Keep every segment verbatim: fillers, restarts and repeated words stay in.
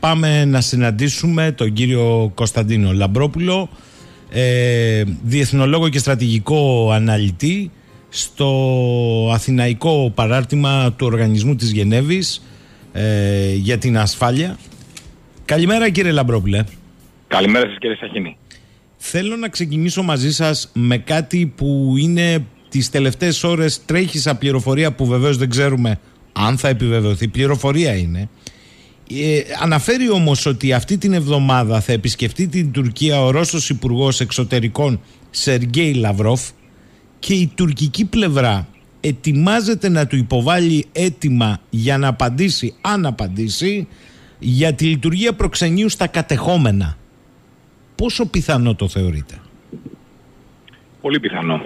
πάμε να συναντήσουμε τον κύριο Κωνσταντίνο Λαμπρόπουλο, ε, διεθνολόγο και στρατηγικό αναλυτή στο αθηναϊκό παράρτημα του Οργανισμού της Γενέβης ε, για την ασφάλεια. Καλημέρα κύριε Λαμπρόπουλε. Καλημέρα σας κύριε Σαχίνη. Θέλω να ξεκινήσω μαζί σας με κάτι που είναι τις τελευταίες ώρες τρέχει σαν πληροφορία, που βεβαίως δεν ξέρουμε αν θα επιβεβαιωθεί. Πληροφορία είναι. Ε, αναφέρει όμως ότι αυτή την εβδομάδα θα επισκεφτεί την Τουρκία ο Ρώσος Υπουργός Εξωτερικών Σεργέη Λαυρόφ και η τουρκική πλευρά ετοιμάζεται να του υποβάλει αίτημα για να απαντήσει, αν απαντήσει, για τη λειτουργία προξενείου στα κατεχόμενα. Πόσο πιθανό το θεωρείτε? Πολύ πιθανό.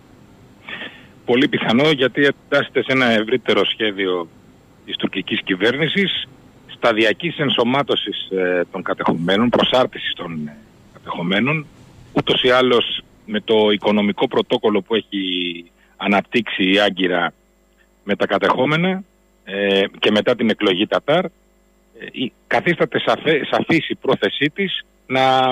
Πολύ πιθανό, γιατί εντάσσεται σε ένα ευρύτερο σχέδιο της τουρκικής κυβέρνησης σταδιακής ενσωμάτωσης ε, των κατεχομένων, προσάρτησης των ε, κατεχομένων. Ούτως ή άλλως με το οικονομικό πρωτόκολλο που έχει αναπτύξει η Άγκυρα με τα κατεχόμενα ε, και μετά την εκλογή Τατάρ, ε, καθίσταται σαφέ, σαφής η πρόθεσή της να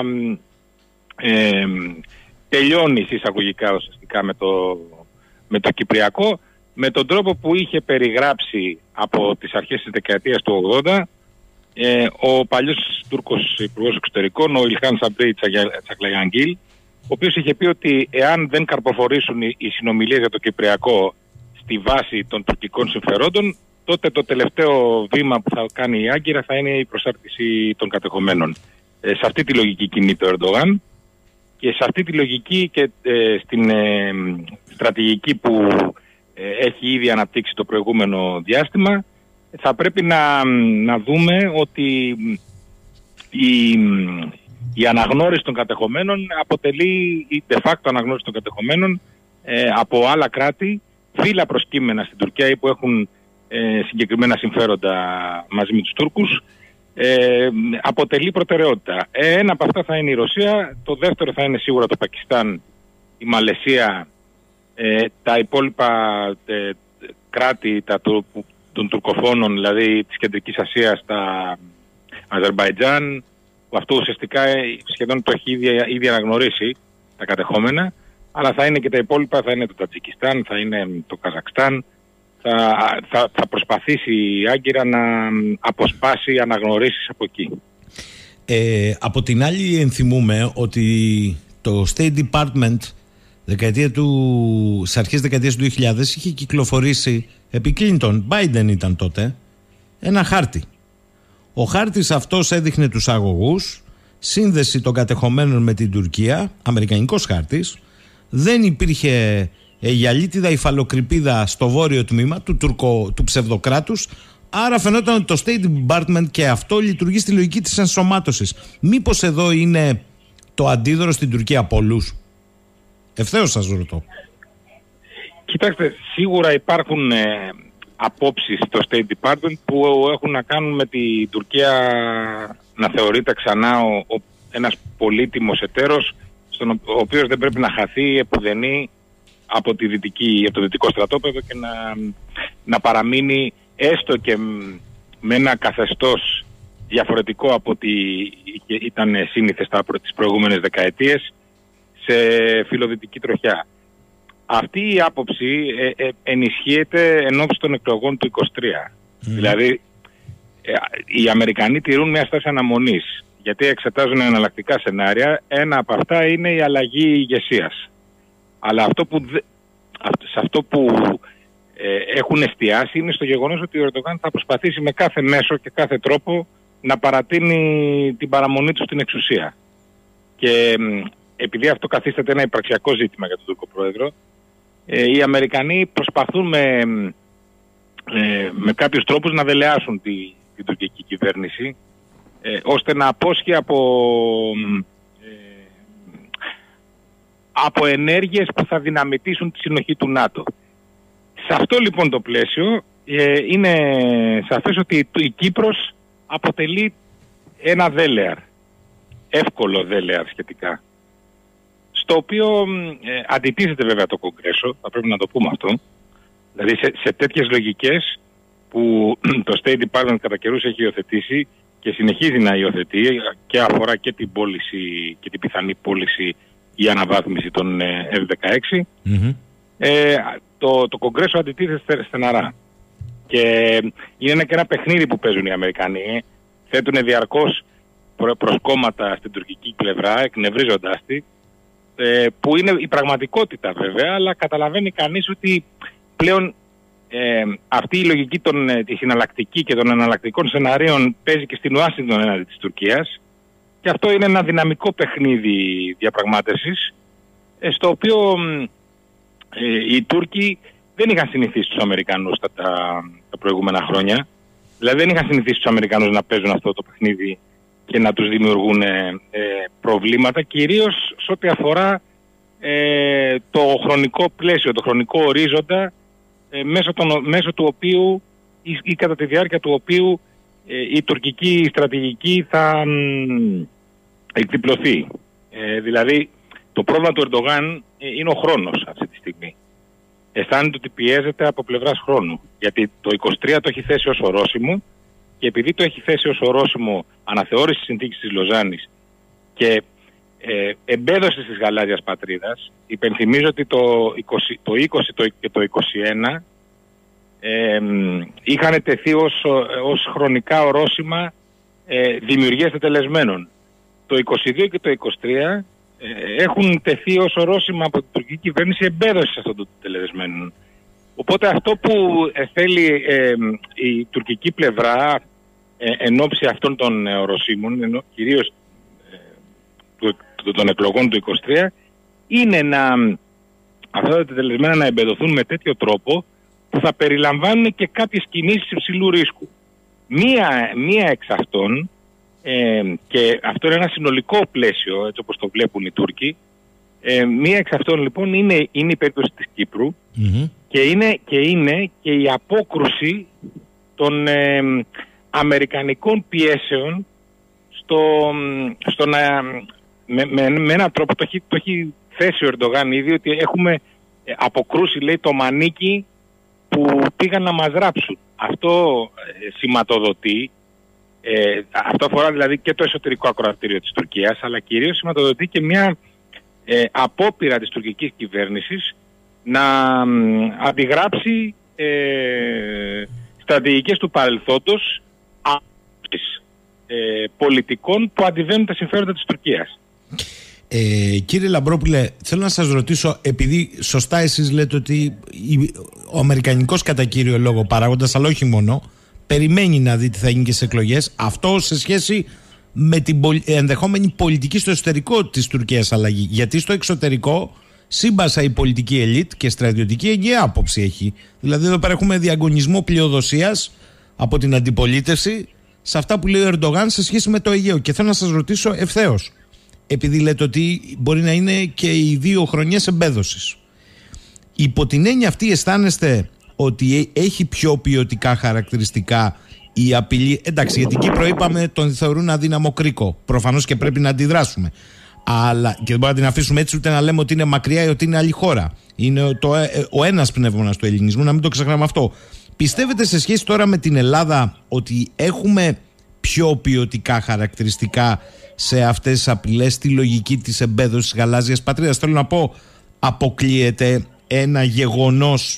ε, τελειώνει εισαγωγικά ουσιαστικά με το, με το Κυπριακό, με τον τρόπο που είχε περιγράψει από τις αρχές της δεκαετίας του ογδόντα ε, ο παλιός Τούρκος Υπουργός Εξωτερικών, ο Ιλχάν Σαμπρί Τσακλαγιάνγκιλ, ο οποίος είχε πει ότι εάν δεν καρποφορήσουν οι, οι συνομιλίες για το Κυπριακό στη βάση των τουρκικών συμφερόντων, τότε το τελευταίο βήμα που θα κάνει η Άγκυρα θα είναι η προσάρτηση των κατεχομένων. Ε, σε αυτή τη λογική κινείται ο Ερντογάν και σε αυτή τη λογική και ε, στην ε, στρατηγική που ε, έχει ήδη αναπτύξει το προηγούμενο διάστημα, θα πρέπει να, να δούμε ότι η, η αναγνώριση των κατεχομένων αποτελεί η de facto αναγνώριση των κατεχομένων ε, από άλλα κράτη, φύλλα προσκύμενα στην Τουρκία ή που έχουν ε, συγκεκριμένα συμφέροντα μαζί με τους Τούρκους, ε, αποτελεί προτεραιότητα. Ε, ένα από αυτά θα είναι η Ρωσία, το δεύτερο θα είναι σίγουρα το Πακιστάν, η Μαλαισία, ε, τα υπόλοιπα ε, κράτη τα, το, των τουρκοφώνων, δηλαδή της Κεντρικής Ασίας, τα Αζερμπαϊτζάν, που αυτό ουσιαστικά σχεδόν το έχει ήδη, ήδη αναγνωρίσει τα κατεχόμενα, αλλά θα είναι και τα υπόλοιπα, θα είναι το Τατζικιστάν, θα είναι το Καζακστάν. Θα, θα, θα προσπαθήσει η Άγκυρα να αποσπάσει αναγνωρίσεις από εκεί. Ε, από την άλλη ενθυμούμε ότι το State Department δεκαετία του, στις αρχές δεκαετίας του δύο χιλιάδες είχε κυκλοφορήσει, επί Κλίντον, Biden ήταν τότε, ένα χάρτη. Ο χάρτης αυτός έδειχνε τους αγωγούς, σύνδεση των κατεχομένων με την Τουρκία, αμερικανικός χάρτης. Δεν υπήρχε γυαλίτιδα υφαλοκρηπίδα στο βόρειο τμήμα του, τουρκο, του ψευδοκράτους. Άρα φαινόταν ότι το State Department και αυτό λειτουργεί στη λογική της ενσωμάτωσης. Μήπως εδώ είναι το αντίδωρο στην Τουρκία από όλους? Ευθέως σας ρωτώ. Κοιτάξτε, σίγουρα υπάρχουν ε, απόψεις στο State Department που έχουν να κάνουν με την Τουρκία να θεωρείται ξανά ο, ο, ένας πολύτιμος εταίρος, στον ο, ο οποίος δεν πρέπει να χαθεί επουδενή από, τη δυτική, από το δυτικό στρατόπεδο και να, να παραμείνει έστω και με ένα καθεστώς διαφορετικό από ό,τι ήταν σύνηθες τις προηγούμενες δεκαετίες σε φιλοδυτική τροχιά. Αυτή η άποψη ε, ε, ενισχύεται εν ώψη των εκλογών του είκοσι τρία. Mm. Δηλαδή ε, οι Αμερικανοί τηρούν μια στάση αναμονής, γιατί εξετάζουν εναλλακτικά σενάρια. Ένα από αυτά είναι η αλλαγή ηγεσίας. Αλλά αυτό που, σε αυτό που ε, έχουν εστιάσει είναι στο γεγονός ότι ο Ερντογάν θα προσπαθήσει με κάθε μέσο και κάθε τρόπο να παρατείνει την παραμονή του στην εξουσία. Και επειδή αυτό καθίσταται ένα υπαρξιακό ζήτημα για τον Τούρκο Πρόεδρο, ε, οι Αμερικανοί προσπαθούν με, ε, με κάποιους τρόπους να δελεάσουν τη, την τουρκική κυβέρνηση, ε, ώστε να απόσχει από, ε, από ενέργειες που θα δυναμητήσουν τη συνοχή του ΝΑΤΟ. Σε αυτό λοιπόν το πλαίσιο ε, είναι σαφές ότι η Κύπρος αποτελεί ένα δέλεαρ, εύκολο δέλεαρ σχετικά, στο οποίο ε, αντιτίθεται βέβαια το Κογκρέσο, θα πρέπει να το πούμε αυτό. Δηλαδή σε, σε τέτοιες λογικές που το State Department κατά καιρούς έχει υιοθετήσει, και συνεχίζει να υιοθετεί και αφορά και την πώληση και την πιθανή πώληση ή αναβάθμιση των εφ δεκαέξι. Mm-hmm. Ε, το, το Κογκρέσο αντιτίθεται στεναρά. Και είναι ένα, και ένα παιχνίδι που παίζουν οι Αμερικανοί. Θέτουν διαρκώς προ, προσκόμματα στην τουρκική πλευρά, εκνευρίζοντάς τη, ε, που είναι η πραγματικότητα βέβαια, αλλά καταλαβαίνει κανείς ότι πλέον ε, αυτή η λογική των, τη συναλλακτική και των εναλλακτικών σεναρίων παίζει και στην Ουάσιγκτον έναντι της Τουρκίας, και αυτό είναι ένα δυναμικό παιχνίδι διαπραγμάτευσης, ε, στο οποίο ε, οι Τούρκοι δεν είχαν συνηθίσει τους Αμερικανούς τα, τα, τα προηγούμενα χρόνια. Δηλαδή δεν είχαν συνηθίσει τους Αμερικανούς να παίζουν αυτό το παιχνίδι και να τους δημιουργούν ε, ε, προβλήματα, κυρίως σε ό,τι αφορά ε, το χρονικό πλαίσιο, το χρονικό ορίζοντα, ε, μέσω, των, μέσω του οποίου ή, ή κατά τη διάρκεια του οποίου ε, η τουρκική στρατηγική θα μ, εκδιπλωθεί. Ε, δηλαδή το πρόβλημα του Ερντογάν ε, είναι ο χρόνος αυτή τη στιγμή. Αισθάνεται ότι πιέζεται από πλευράς χρόνου. Γιατί το είκοσι τρία το έχει θέσει ως ορόσημο, και επειδή το έχει θέσει ως ορόσημο αναθεώρηση της συνθήκης της Λοζάνης και ε, εμπέδωση της γαλάζιας πατρίδας, υπενθυμίζω ότι το είκοσι, το είκοσι και το είκοσι ένα ε, είχαν τεθεί ως, ως χρονικά ορόσημα ε, δημιουργίας τετελεσμένων. Το είκοσι δύο και το είκοσι τρία έχουν τεθεί ως ορόσημα από την τουρκική κυβέρνηση εμπέδωση αυτών των τελεσμένων. Οπότε αυτό που θέλει ε, η τουρκική πλευρά ε, εν ώψη αυτών των ε, οροσίμων, ενώ, κυρίως ε, του, του, των εκλογών του είκοσι τρία, είναι να αυτά τα τελεσμένα να εμπεδοθούν με τέτοιο τρόπο που θα περιλαμβάνουν και κάποιες κινήσεις υψηλού ρίσκου. Μία, μία εξ αυτών, Ε, και αυτό είναι ένα συνολικό πλαίσιο, έτσι όπως το βλέπουν οι Τούρκοι. Ε, μία εξ αυτών λοιπόν είναι, είναι η περίπτωση της Κύπρου, mm-hmm. και, είναι, και είναι και η απόκρουση των ε, αμερικανικών πιέσεων στο, στο να, με, με, με έναν τρόπο το έχει, το έχει θέσει ο Ερντογάν ήδη, ότι έχουμε αποκρούσει, λέει, το μανίκι που πήγαν να μας ράψουν. Αυτό ε, σηματοδοτεί. Ε, αυτό αφορά δηλαδή και το εσωτερικό ακροατήριο της Τουρκίας, αλλά κυρίως σηματοδοτεί και μια ε, απόπειρα της τουρκικής κυβέρνησης να μ, αντιγράψει ε, στρατηγικές του παρελθόντος ε, πολιτικών που αντιβαίνουν τα συμφέροντα της Τουρκίας. Ε, κύριε Λαμπρόπουλε, θέλω να σας ρωτήσω, επειδή σωστά εσείς λέτε ότι ο αμερικανικός κατά κύριο λόγο παράγοντας, αλλά όχι μόνο, περιμένει να δει τι θα γίνει και στις εκλογές. Αυτό σε σχέση με την ενδεχόμενη πολιτική στο εσωτερικό της Τουρκίας αλλαγή. Γιατί στο εξωτερικό σύμπασα η πολιτική ελίτ και στρατιωτική ενιαία άποψη έχει. Δηλαδή εδώ πέρα έχουμε διαγωνισμό πλειοδοσίας από την αντιπολίτευση σε αυτά που λέει ο Ερντογάν σε σχέση με το Αιγαίο. Και θέλω να σας ρωτήσω ευθέως, επειδή λέτε ότι μπορεί να είναι και οι δύο χρονιές εμπέδωσης. Υπό την έννοια αυτή αισθάνεστε ότι έχει πιο ποιοτικά χαρακτηριστικά η απειλή? Εντάξει, για την Κύπρο είπαμε τον θεωρούν αδύναμο κρίκο. Προφανώς και πρέπει να αντιδράσουμε. Αλλά και δεν μπορούμε να την αφήσουμε έτσι, ούτε να λέμε ότι είναι μακριά ή ότι είναι άλλη χώρα. Είναι το, ο ένας πνεύμονας του ελληνισμού, να μην το ξεχνάμε αυτό. Πιστεύετε σε σχέση τώρα με την Ελλάδα ότι έχουμε πιο ποιοτικά χαρακτηριστικά σε αυτές τις απειλές, τη λογική της εμπέδωσης της γαλάζιας πατρίδας? Θέλω να πω, αποκλείεται ένα γεγονός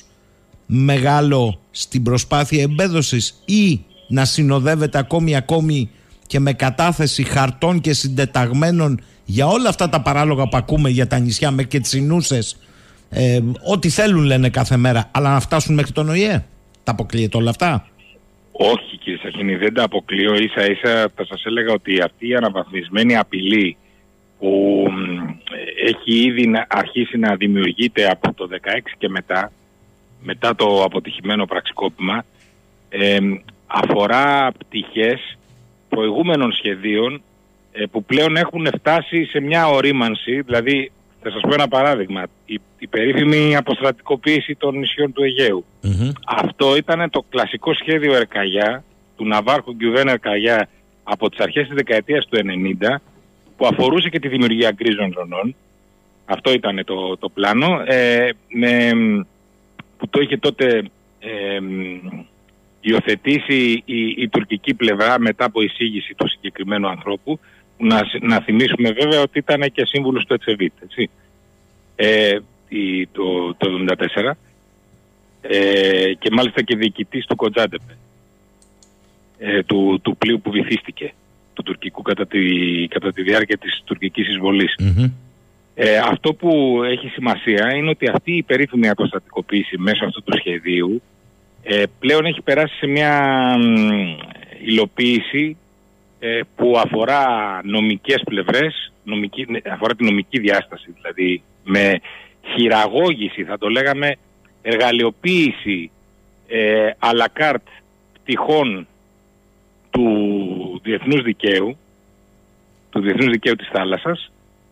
μεγάλο στην προσπάθεια εμπέδωσης ή να συνοδεύεται ακόμη ακόμη και με κατάθεση χαρτών και συντεταγμένων για όλα αυτά τα παράλογα που ακούμε για τα νησιά μέχρι και τις Ινούσες, ε, ό,τι θέλουν λένε κάθε μέρα, αλλά να φτάσουν μέχρι τον ΟΗΕ? Τα αποκλείεται όλα αυτά? Όχι κύριε Σαχίνη, δεν τα αποκλείω. Ίσα ίσα θα σας έλεγα ότι αυτή η αναβαθμισμένη απειλή που έχει ήδη αρχίσει να δημιουργείται από το δεκαέξι και μετά, μετά το αποτυχημένο πραξικόπημα, ε, αφορά πτυχές προηγούμενων σχεδίων ε, που πλέον έχουν φτάσει σε μια ορίμανση. Δηλαδή, θα σας πω ένα παράδειγμα, η, η περίφημη αποστρατικοποίηση των νησιών του Αιγαίου. Mm-hmm. Αυτό ήταν το κλασικό σχέδιο Ερκαγιά, του Ναβάρχου Γκιουβέν Ερκαγιά, από τις αρχές της δεκαετίας του ενενήντα, που αφορούσε και τη δημιουργία γκρίζων ζωνών. Αυτό ήταν το, το πλάνο, ε, με, που το είχε τότε ε, υιοθετήσει η, η τουρκική πλευρά μετά από εισήγηση του συγκεκριμένου ανθρώπου, που να, να θυμίσουμε βέβαια ότι ήταν και σύμβουλος του Ετσεβίτ, έτσι, ε, η, το, το εβδομήντα τέσσερα, ε, και μάλιστα και διοικητής του Κοντζάντεπε, ε, του, του πλοίου που βυθίστηκε, του τουρκικού κατά τη, κατά τη διάρκεια της τουρκικής εισβολής. Mm-hmm. Ε, αυτό που έχει σημασία είναι ότι αυτή η περίφημη αποστατικοποίηση μέσω αυτού του σχεδίου ε, πλέον έχει περάσει σε μια υλοποίηση ε, που αφορά νομικές πλευρές, νομική, αφορά τη νομική διάσταση, δηλαδή με χειραγώγηση, θα το λέγαμε, εργαλειοποίηση ε, à la carte πτυχών του διεθνούς δικαίου, του διεθνούς δικαίου της θάλασσας,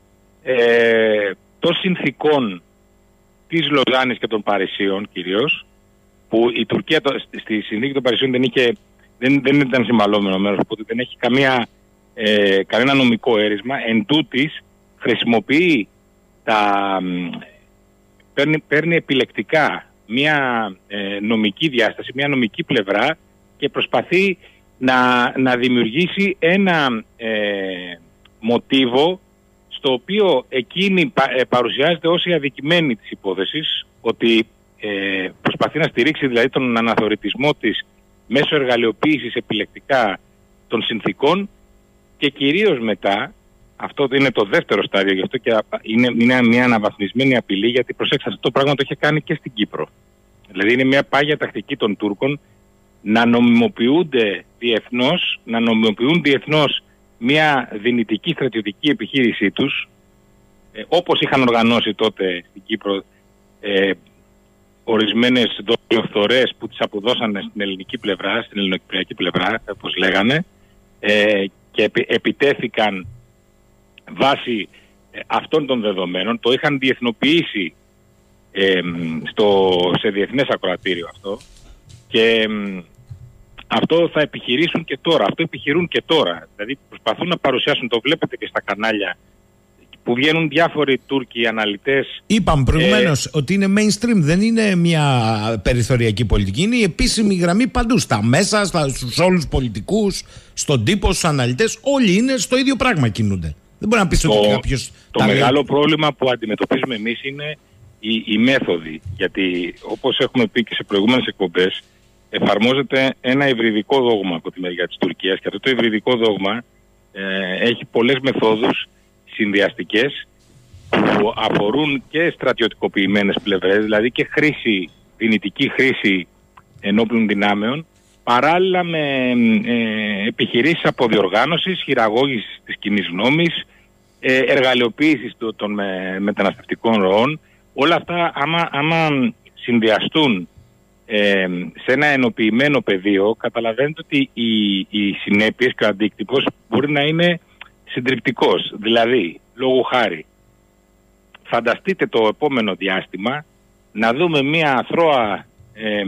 ε, των συνθήκων της Λοζάνης και των Παρισίων κυρίως, που η Τουρκία το, στη συνθήκη των Παρισίων δεν, είχε, δεν, δεν ήταν συμβαλόμενο μέρος, οπότε δεν έχει καμία, ε, κανένα νομικό έρισμα. Εν τούτης χρησιμοποιεί τα, παίρνει, παίρνει επιλεκτικά μια ε, νομική διάσταση, μια νομική πλευρά και προσπαθεί να, να δημιουργήσει ένα ε, μοτίβο στο οποίο εκείνη πα, ε, παρουσιάζεται ως η αδικημένη της υπόθεσης, ότι ε, προσπαθεί να στηρίξει δηλαδή τον αναθεωρητισμό της μέσω εργαλειοποίησης επιλεκτικά των συνθήκων, και κυρίως μετά, αυτό είναι το δεύτερο στάδιο, γι' αυτό και είναι, είναι μια αναβαθμισμένη απειλή, γιατί προσέξτε, αυτό το πράγμα το είχε κάνει και στην Κύπρο. Δηλαδή είναι μια πάγια τακτική των Τούρκων να νομιμοποιούνται διεθνώς, να νομιμοποιούν διεθνώς μια δυνητική στρατιωτική επιχείρησή τους, ε, όπως είχαν οργανώσει τότε στην Κύπρο ε, ορισμένες δολιοφθορές που τις αποδώσανε στην ελληνική πλευρά, στην ελληνοκυπριακή πλευρά, όπως λέγανε, ε, και επι, επιτέθηκαν βάσει ε, αυτών των δεδομένων, το είχαν διεθνοποιήσει ε, στο, σε διεθνές ακροατήριο αυτό, και ε, αυτό θα επιχειρήσουν και τώρα, αυτό επιχειρούν και τώρα. Δηλαδή προσπαθούν να παρουσιάσουν, το βλέπετε και στα κανάλια που βγαίνουν διάφοροι Τούρκοι αναλυτές. Είπαμε προηγουμένως ε, ότι είναι mainstream, δεν είναι μια περιθωριακή πολιτική, είναι η επίσημη γραμμή παντού, στα μέσα, στα, στους όλους πολιτικούς, στον τύπο, στους αναλυτές, όλοι είναι στο ίδιο πράγμα, κινούνται. Δεν μπορεί να πεις ότι κάποιος... Το μεγάλο λέει... πρόβλημα που αντιμετωπίζουμε εμείς είναι οι, οι μέθοδοι, γιατί όπως έχουμε πει και σε προηγούμενες εκπομπές, εφαρμόζεται ένα υβριδικό δόγμα από τη μεριά της Τουρκίας, και αυτό το υβριδικό δόγμα ε, έχει πολλές μεθόδους συνδυαστικές που αφορούν και στρατιωτικοποιημένες πλευρές, δηλαδή και χρήση, δυνητική χρήση ενόπλων δυνάμεων, παράλληλα με ε, επιχειρήσεις αποδιοργάνωσης, χειραγώγησης της κοινής γνώμης, ε, εργαλειοποίησης των, των με, μεταναστευτικών ροών. Όλα αυτά άμα, άμα συνδυαστούν Ε, σε ένα ενοποιημένο πεδίο, καταλαβαίνετε ότι οι, οι συνέπειες και ο αντίκτυπος μπορεί να είναι συντριπτικός. Δηλαδή, λόγου χάρη, φανταστείτε το επόμενο διάστημα να δούμε μια αθρώα, ε,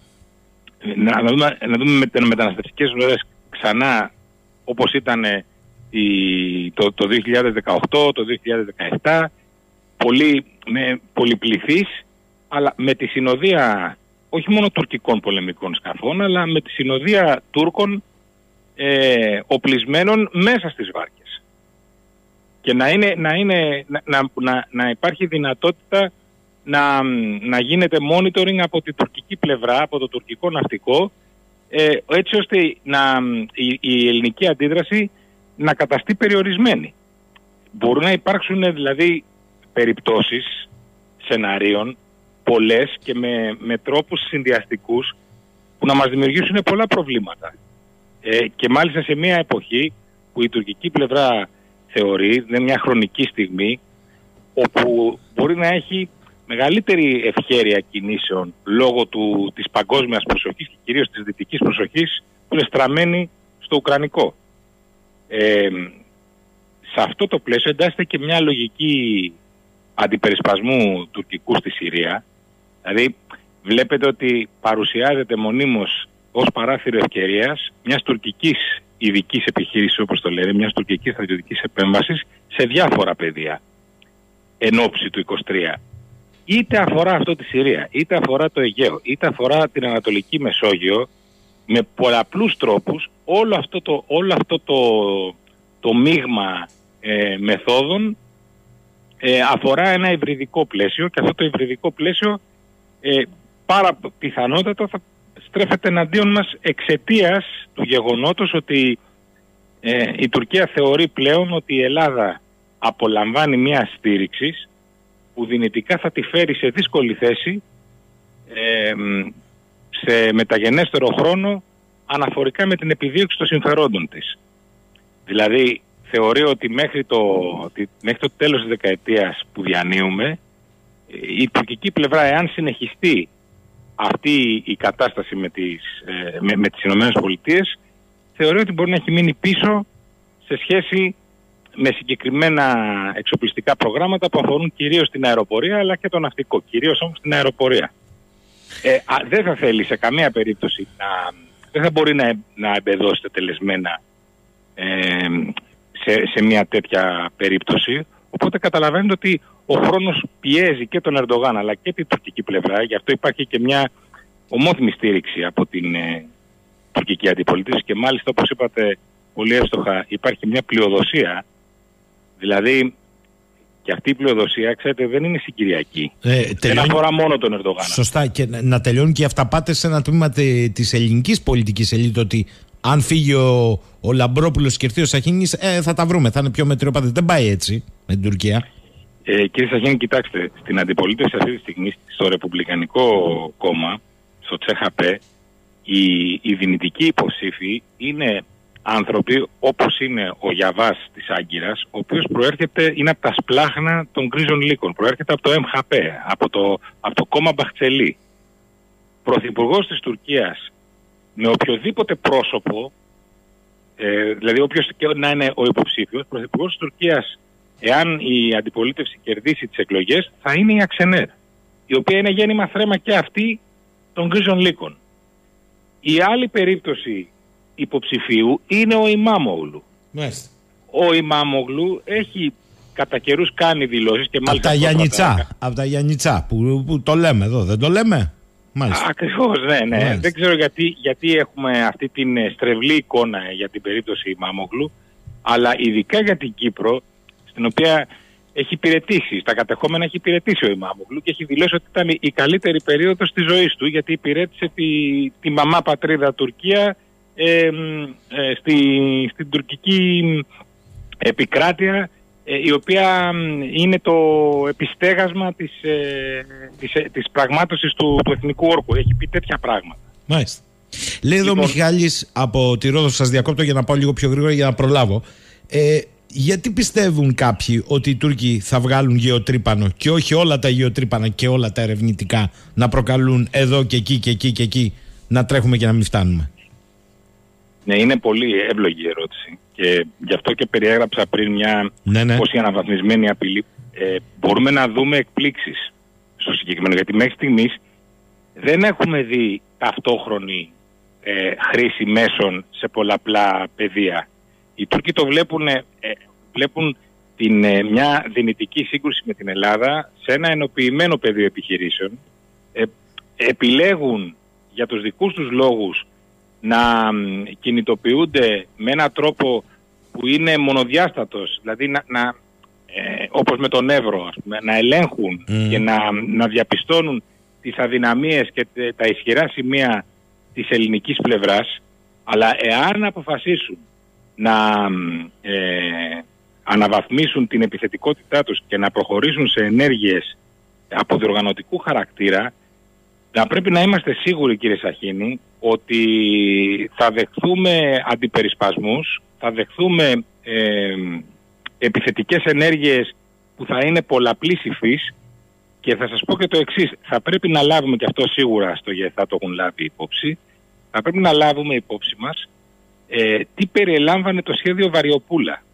να, να δούμε, να δούμε με, μεταναστευτικές ροές ξανά όπως ήταν η, το, το δύο χιλιάδες δεκαοκτώ, το δύο χιλιάδες δεκαεπτά, πολύ, με πολυπληθείς, αλλά με τη συνοδεία όχι μόνο τουρκικών πολεμικών σκαφών, αλλά με τη συνοδεία Τούρκων ε, οπλισμένων μέσα στις βάρκες. Και να, είναι, να, είναι, να, να, να υπάρχει δυνατότητα να, να γίνεται monitoring από την τουρκική πλευρά, από το τουρκικό ναυτικό, ε, έτσι ώστε να, η, η ελληνική αντίδραση να καταστεί περιορισμένη. Μπορούν να υπάρξουν δηλαδή περιπτώσεις σεναρίων, πολλές και με, με τρόπους συνδυαστικούς, που να μας δημιουργήσουν πολλά προβλήματα. Ε, και μάλιστα σε μια εποχή που η τουρκική πλευρά θεωρεί, είναι μια χρονική στιγμή, όπου μπορεί να έχει μεγαλύτερη ευχέρεια κινήσεων λόγω του, της παγκόσμιας προσοχής και κυρίως της δυτικής προσοχής που είναι στραμμένη στο ουκρανικό. Ε, σε αυτό το πλαίσιο εντάσσεται και μια λογική αντιπερισπασμού τουρκικού στη Συρία. Δηλαδή βλέπετε ότι παρουσιάζεται μονίμως ως παράθυρο ευκαιρίας μιας τουρκικής ειδικής επιχείρησης, όπως το λένε, μιας τουρκικής στρατιωτικής επέμβασης σε διάφορα πεδία εν ώψη του είκοσι τρία. Είτε αφορά αυτό τη Συρία, είτε αφορά το Αιγαίο, είτε αφορά την Ανατολική Μεσόγειο, με πολλαπλούς τρόπους όλο αυτό το, όλο αυτό το, το μείγμα ε, μεθόδων ε, αφορά ένα υβριδικό πλαίσιο, και αυτό το υβριδικό πλαίσιο ε, πάρα πιθανότατα θα στρέφεται εναντίον μας εξαιτίας του γεγονότος ότι ε, η Τουρκία θεωρεί πλέον ότι η Ελλάδα απολαμβάνει μια στήριξη που δυνητικά θα τη φέρει σε δύσκολη θέση ε, σε μεταγενέστερο χρόνο αναφορικά με την επιδίωξη των συμφερόντων της. Δηλαδή θεωρεί ότι μέχρι το, μέχρι το τέλος της δεκαετίας που διανύουμε, η τουρκική πλευρά, εάν συνεχιστεί αυτή η κατάσταση με τις, με, με τις Ηνωμένες Πολιτείες, θεωρεί ότι μπορεί να έχει μείνει πίσω σε σχέση με συγκεκριμένα εξοπλιστικά προγράμματα που αφορούν κυρίως την αεροπορία αλλά και το ναυτικό, κυρίως όμως την αεροπορία. Ε, α, δεν θα θέλει σε καμία περίπτωση να, δεν θα μπορεί να, να εμπεδώσει τελεσμένα ε, σε, σε μια τέτοια περίπτωση. Οπότε καταλαβαίνετε ότι ο χρόνος πιέζει και τον Ερντογάν αλλά και την τουρκική πλευρά. Γι' αυτό υπάρχει και μια ομόθυμη στήριξη από την ε, τουρκική αντιπολίτευση, και μάλιστα, όπως είπατε πολύ εύστοχα, υπάρχει μια πλειοδοσία. Δηλαδή, και αυτή η πλειοδοσία, ξέρετε, δεν είναι συγκυριακή. Ε, τελειώνει... Δεν αφορά μόνο τον Ερντογάν. Σωστά. Και να τελειώνουν και οι αυταπάτες σε ένα τμήμα της ελληνικής πολιτικής ελίτ, ότι αν φύγει ο, ο Λαμπρόπουλος και έρθει ο Σαχίνης, ε, θα τα βρούμε. Θα είναι πιο μετριοπαθές. Δεν πάει έτσι με την Τουρκία. Ε, κύριε Σαχίνη, κοιτάξτε, στην αντιπολίτευση αυτή τη στιγμή, στο Ρεπουμπλικανικό κόμμα, στο ΤΣΕΧΑΠΕ, οι, οι δυνητικοί υποψήφοι είναι άνθρωποι όπως είναι ο Γιαβάς της Άγκυρας, ο οποίος προέρχεται, είναι από τα σπλάχνα των γκρίζων λύκων, προέρχεται από το εμ χαπ, από το, από το κόμμα Μπαχτσελή. Πρωθυπουργός της Τουρκίας, με οποιοδήποτε πρόσωπο, ε, δηλαδή όποιος και να είναι ο υποψήφιος, πρωθυπουργός της Τουρκίας, εάν η αντιπολίτευση κερδίσει τις εκλογές, θα είναι η Αξενέρ, η οποία είναι γέννημα θρέμα και αυτή των γκρίζων λύκων. Η άλλη περίπτωση υποψηφίου είναι ο Ιμάμογλου. Μάλιστα. Ο Ιμάμογλου έχει κατά καιρούς κάνει δηλώσεις και μάλιστα... Από τα Γιαννιτσά, από τα Γιαννιτσά που, που το λέμε εδώ, δεν το λέμε? Μάλιστα. Ακριβώς, ναι, ναι. Μάλιστα. Δεν ξέρω γιατί, γιατί έχουμε αυτή την στρεβλή εικόνα για την περίπτωση Ιμάμογλου, αλλά ειδικά για την Κύπρο, στην οποία έχει υπηρετήσει, στα κατεχόμενα έχει υπηρετήσει ο Ιμάμογλου και έχει δηλώσει ότι ήταν η καλύτερη περίοδος της ζωής του, γιατί υπηρέτησε τη, τη μαμά πατρίδα Τουρκία ε, ε, στη, στην τουρκική επικράτεια, ε, η οποία είναι το επιστέγασμα της, ε, της, ε, της πραγμάτωσης του, του εθνικού όρκου. Έχει πει τέτοια πράγματα. Μάλιστα. Λέει εδώ λοιπόν, Μιχάλης από τη Ρόδο, σας διακόπτω για να πάω λίγο πιο γρήγορα για να προλάβω. Ε, γιατί πιστεύουν κάποιοι ότι οι Τούρκοι θα βγάλουν γεωτρύπανο και όχι όλα τα γεωτρύπανα και όλα τα ερευνητικά να προκαλούν εδώ και εκεί και εκεί και εκεί, να τρέχουμε και να μην φτάνουμε? Ναι, είναι πολύ εύλογη η ερώτηση και γι' αυτό και περιέγραψα πριν μια ναι, ναι. πώς η αναβαθμισμένη απειλή. Ε, μπορούμε να δούμε εκπλήξεις στο συγκεκριμένο, γιατί μέχρι στιγμής δεν έχουμε δει ταυτόχρονη ε, χρήση μέσων σε πολλαπλά πεδία. Οι Τούρκοι το βλέπουν, ε, βλέπουν την, ε, μια δυνητική σύγκρουση με την Ελλάδα σε ένα ενοποιημένο πεδίο επιχειρήσεων. Ε, επιλέγουν για τους δικούς τους λόγους να κινητοποιούνται με έναν τρόπο που είναι μονοδιάστατος, δηλαδή να, να, ε, όπως με τον Εύρο, ας πούμε, να ελέγχουν mm. και να, να διαπιστώνουν τις αδυναμίες και τα ισχυρά σημεία της ελληνικής πλευράς, αλλά εάν αποφασίσουν να ε, αναβαθμίσουν την επιθετικότητά τους και να προχωρήσουν σε ενέργειες αποδιοργανωτικού χαρακτήρα, να πρέπει να είμαστε σίγουροι, κύριε Σαχίνη, ότι θα δεχθούμε αντιπερισπασμούς, θα δεχθούμε ε, επιθετικές ενέργειες που θα είναι πολλαπλής υφής, και θα σας πω και το εξής, θα πρέπει να λάβουμε, και αυτό σίγουρα στο ΓΕ θα το έχουν λάβει υπόψη, θα πρέπει να λάβουμε υπόψη μας ε, τι περιελάμβανε το σχέδιο Βαριοπούλα.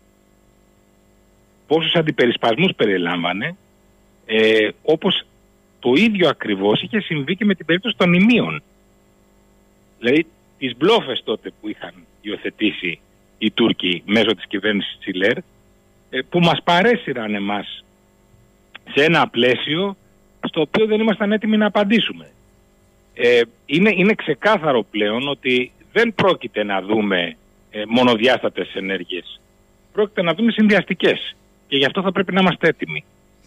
Πόσους αντιπερισπασμούς περιελάμβανε, ε, όπως το ίδιο ακριβώς είχε συμβεί και με την περίπτωση των ημείων. Δηλαδή τις μπλόφες τότε που είχαν υιοθετήσει οι Τούρκοι μέσω της κυβέρνησης Τσιλέρ, ε, που μας παρέσυραν εμάς σε ένα πλαίσιο στο οποίο δεν ήμασταν έτοιμοι να απαντήσουμε. Ε, είναι, είναι ξεκάθαρο πλέον ότι δεν πρόκειται να δούμε ε, μονοδιάστατες ενέργειες. Πρόκειται να δούμε συνδυαστικές. Και γι' αυτό θα πρέπει να είμαστε έτοιμοι.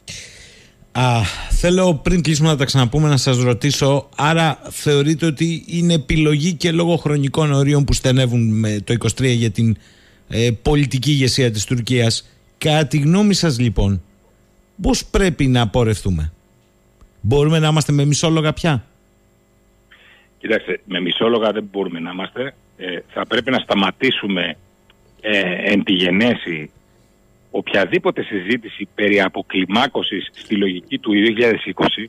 Α, θέλω πριν κλείσουμε να τα ξαναπούμε να σας ρωτήσω, άρα θεωρείτε ότι είναι επιλογή και λόγω χρονικών ορίων που στενεύουν με το είκοσι τρία για την ε, πολιτική ηγεσία της Τουρκίας? Κατά τη γνώμη σας λοιπόν, πώς πρέπει να πορευτούμε? Μπορούμε να είμαστε με μισόλογα πια? Κοιτάξτε, με μισόλογα δεν μπορούμε να είμαστε. Ε, θα πρέπει να σταματήσουμε ε, εν τη γενέση οποιαδήποτε συζήτηση περί αποκλιμάκωσης στη λογική του δύο χιλιάδες είκοσι.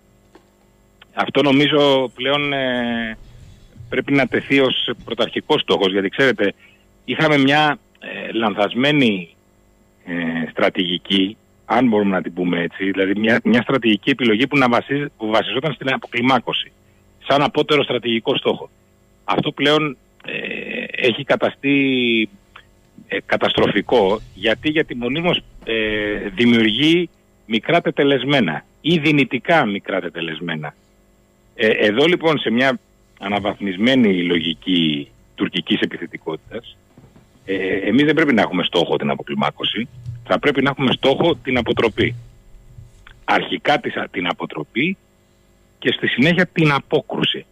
Αυτό νομίζω πλέον ε, πρέπει να τεθεί ως πρωταρχικός στόχος, γιατί ξέρετε, είχαμε μια ε, λανθασμένη ε, στρατηγική, αν μπορούμε να την πούμε έτσι, δηλαδή μια, μια στρατηγική επιλογή που, να βασίζ, που βασιζόταν στην αποκλιμάκωση, σαν απότερο στρατηγικό στόχο. Αυτό πλέον ε, έχει καταστεί ε, καταστροφικό, γιατί, γιατί μονίμως ε, δημιουργεί μικρά τετελεσμένα ή δυνητικά μικρά τετελεσμένα. Ε, εδώ λοιπόν σε μια αναβαθμισμένη λογική τουρκικής επιθετικότητας, ε, εμείς δεν πρέπει να έχουμε στόχο την αποκλιμάκωση, θα πρέπει να έχουμε στόχο την αποτροπή. Αρχικά την αποτροπή και στη συνέχεια την απόκρουση.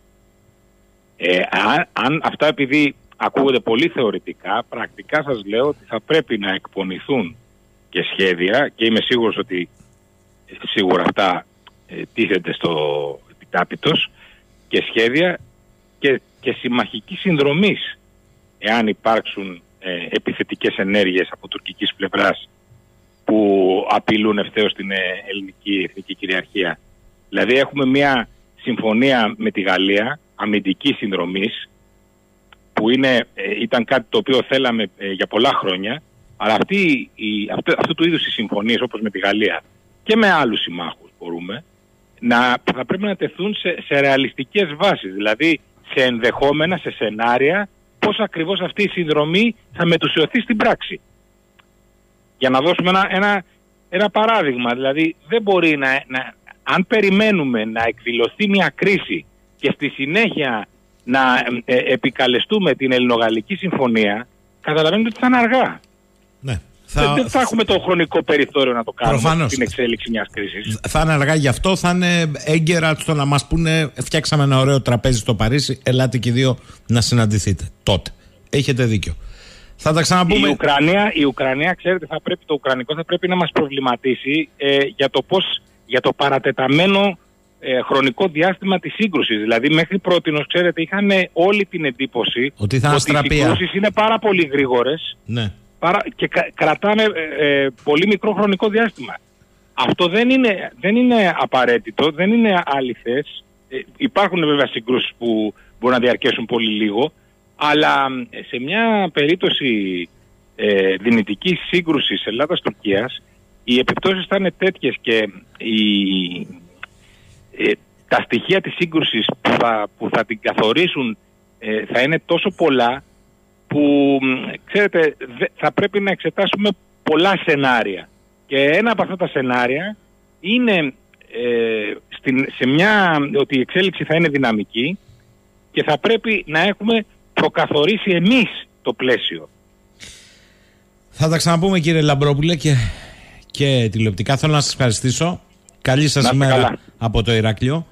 Ε, αν, αν αυτά, επειδή ακούγονται πολύ θεωρητικά, πρακτικά σας λέω ότι θα πρέπει να εκπονηθούν και σχέδια, και είμαι σίγουρος ότι σίγουρα αυτά ε, τίθενται στο επιτάπητος, και σχέδια και, και συμμαχική συνδρομής, εάν υπάρξουν ε, επιθετικές ενέργειες από τουρκικής πλευράς που απειλούν ευθέως την ε, ελληνική εθνική κυριαρχία. Δηλαδή έχουμε μια συμφωνία με τη Γαλλία αμυντικής συνδρομής, που είναι, ε, ήταν κάτι το οποίο θέλαμε ε, για πολλά χρόνια, αλλά αυτή, η, αυτό, αυτού του είδους οι συμφωνίες, όπως με τη Γαλλία και με άλλους συμμάχους μπορούμε, να, θα πρέπει να τεθούν σε, σε ρεαλιστικές βάσεις, δηλαδή σε ενδεχόμενα, σε σενάρια, πώς ακριβώς αυτή η συνδρομή θα μετουσιωθεί στην πράξη. Για να δώσουμε ένα, ένα, ένα παράδειγμα, δηλαδή δεν μπορεί να, να, αν περιμένουμε να εκδηλωθεί μια κρίση και στη συνέχεια να ε, επικαλεστούμε την Ελληνογαλλική συμφωνία, καταλαβαίνετε ότι θα είναι αργά. Ναι. Θα... Δεν θα έχουμε το χρονικό περιθώριο να το κάνουμε. Προφανώς. Την εξέλιξη μιας κρίσης. Θα είναι αργά, γι' αυτό θα είναι έγκαιρα στο να μας πούνε, φτιάξαμε ένα ωραίο τραπέζι στο Παρίσι, ελάτε και οι δύο να συναντηθείτε. Τότε. Έχετε δίκιο. Θα τα ξαναπούμε. Η Ουκρανία, η Ουκρανία, ξέρετε, θα πρέπει, το Ουκρανικό θα πρέπει να μας προβληματίσει ε, για το πώς, για το παρατεταμένο ε, χρονικό διάστημα της σύγκρουσης. Δηλαδή μέχρι πρότινος, ξέρετε, είχαν όλη την εντύπωση ότι, θα ότι οι σύγκρουσεις είναι πάρα πολύ γρήγορες. Ναι. Και κρατάνε ε, ε, πολύ μικρό χρονικό διάστημα. Αυτό δεν είναι, δεν είναι απαραίτητο, δεν είναι αληθές. Ε, υπάρχουν βέβαια συγκρούσεις που μπορούν να διαρκέσουν πολύ λίγο, αλλά σε μια περίπτωση ε, δυνητικής σύγκρουσης Ελλάδας-Τουρκίας, οι επιπτώσεις θα είναι τέτοιες και η, ε, τα στοιχεία της σύγκρουσης που θα, που θα την καθορίσουν ε, θα είναι τόσο πολλά, που ξέρετε θα πρέπει να εξετάσουμε πολλά σενάρια, και ένα από αυτά τα σενάρια είναι ε, στην, σε μια, ότι η εξέλιξη θα είναι δυναμική και θα πρέπει να έχουμε προκαθορίσει εμείς το πλαίσιο. Θα τα ξαναπούμε, κύριε Λαμπρόπουλε, και, και τηλεοπτικά. Θέλω να σας ευχαριστήσω. Καλή σας ημέρα από το Ηράκλειο.